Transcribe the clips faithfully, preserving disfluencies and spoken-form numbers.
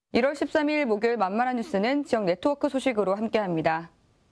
일월 십삼일 목요일 만만한 뉴스는 지역 네트워크 소식으로 함께합니다.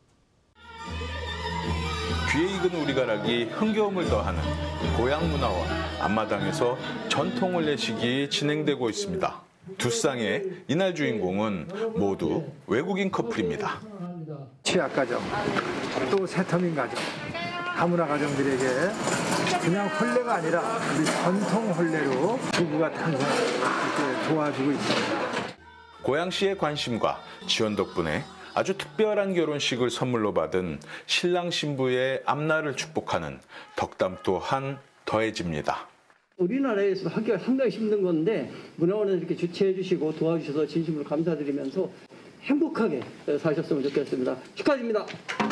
귀에 익은 우리가락이 흥겨움을 더하는 고향문화원 앞마당에서 전통 혼례식이 진행되고 있습니다. 두 쌍의 이날 주인공은 모두 외국인 커플입니다. 취약 가정, 또 새터민 가정, 다문화 가정들에게 그냥 혼례가 아니라 우리 전통 혼례로 부부가 탄생을 도와주고 있습니다. 고양시의 관심과 지원 덕분에 아주 특별한 결혼식을 선물로 받은 신랑 신부의 앞날을 축복하는 덕담 또한 더해집니다. 우리나라에서 하기가 상당히 힘든 건데 문화원에서 이렇게 주최해 주시고 도와주셔서 진심으로 감사드리면서 행복하게 사셨으면 좋겠습니다. 축하드립니다.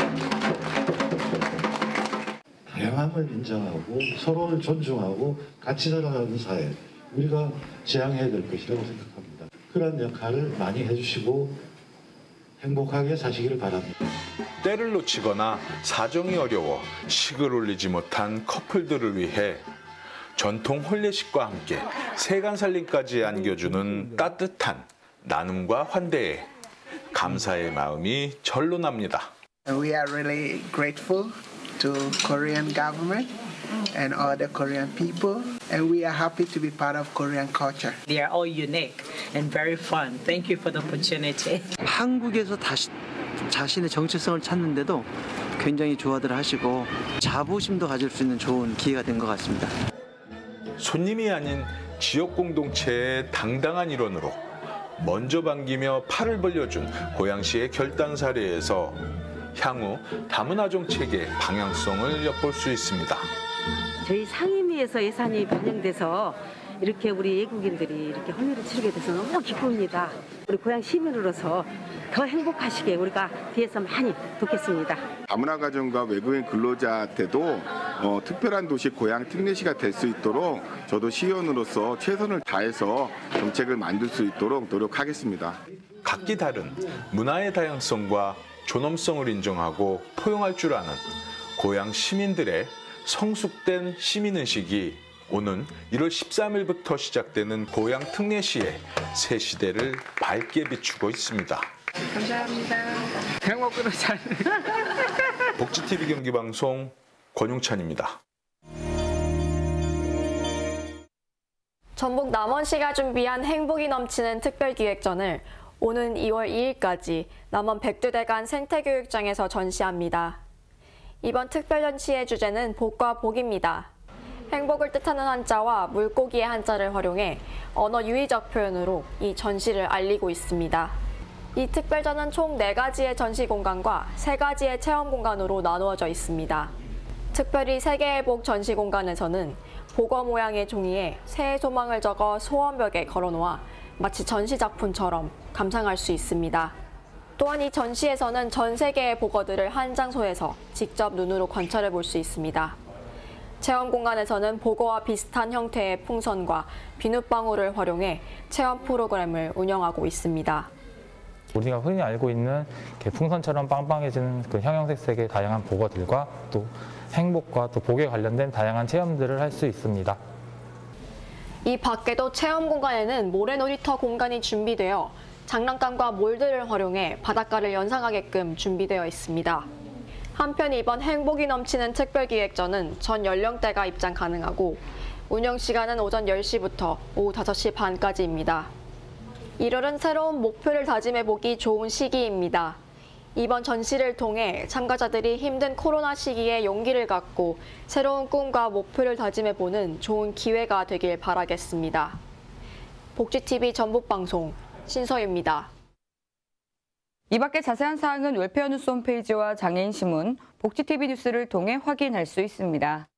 다양함을 인정하고 서로를 존중하고 같이 살아가는 사회, 우리가 지향해야 될 것이라고 생각합니다. 그런 역할을 많이 해주시고 행복하게 사시기를 바랍니다. 때를 놓치거나 사정이 어려워 식을 올리지 못한 커플들을 위해 전통 혼례식과 함께 세간살림까지 안겨주는 따뜻한 나눔과 환대에 감사의 마음이 절로 납니다. We are really grateful to Korean government and all the Korean people, and we are happy to be part of Korean culture. They are all unique and very fun. Thank you for the opportunity. 한국에서 다시 자신의 정체성을 찾는데도 굉장히 좋아들 하시고 자부심도 가질 수 있는 좋은 기회가 된 것 같습니다. 손님이 아닌 지역 공동체의 당당한 일원으로 먼저 반기며 팔을 벌려준 고양시의 결단 사례에서 향후 다문화 정책의 방향성을 엿볼 수 있습니다. 저희 상임위에서 예산이 반영돼서 이렇게 우리 외국인들이 이렇게 혼례를 치르게 돼서 너무 기쁩니다. 우리 고향 시민으로서 더 행복하시게 우리가 뒤에서 많이 돕겠습니다. 다문화 가정과 외국인 근로자한테도 어, 특별한 도시 고향 특례시가 될 수 있도록 저도 시의원으로서 최선을 다해서 정책을 만들 수 있도록 노력하겠습니다. 각기 다른 문화의 다양성과 존엄성을 인정하고 포용할 줄 아는 고향 시민들의 성숙된 시민의식이 오는 일월 십삼일부터 시작되는 고향 특례시의 새 시대를 밝게 비추고 있습니다. 감사합니다. 행복으로 잘. 복지티비 경기방송 권용찬입니다. 전북 남원시가 준비한 행복이 넘치는 특별기획전을 오는 이월 이일까지 남원 백두대간 생태교육장에서 전시합니다. 이번 특별전시의 주제는 복과 복입니다. 행복을 뜻하는 한자와 물고기의 한자를 활용해 언어 유희적 표현으로 이 전시를 알리고 있습니다. 이 특별전은 총 네 가지의 전시 공간과 세 가지의 체험 공간으로 나누어져 있습니다. 특별히 세계의 복 전시 공간에서는 복어 모양의 종이에 새해 소망을 적어 소원벽에 걸어놓아 마치 전시 작품처럼 감상할 수 있습니다. 또한 이 전시에서는 전 세계의 복어들을 한 장소에서 직접 눈으로 관찰해 볼 수 있습니다. 체험 공간에서는 복어와 비슷한 형태의 풍선과 비눗방울을 활용해 체험 프로그램을 운영하고 있습니다. 우리가 흔히 알고 있는 풍선처럼 빵빵해지는 그 형형색색의 다양한 복어들과 또 행복과 또 복에 관련된 다양한 체험들을 할 수 있습니다. 이 밖에도 체험 공간에는 모래 놀이터 공간이 준비되어 장난감과 몰드를 활용해 바닷가를 연상하게끔 준비되어 있습니다. 한편 이번 행복이 넘치는 특별기획전은 전 연령대가 입장 가능하고 운영 시간은 오전 열 시부터 오후 다섯 시 반까지입니다. 일월은 새로운 목표를 다짐해보기 좋은 시기입니다. 이번 전시를 통해 참가자들이 힘든 코로나 시기에 용기를 갖고 새로운 꿈과 목표를 다짐해보는 좋은 기회가 되길 바라겠습니다. 복지티비 전북방송 신서유입니다. 이 밖에 자세한 사항은 웰페어 뉴스 홈페이지와 장애인 신문, 복지티비 뉴스를 통해 확인할 수 있습니다.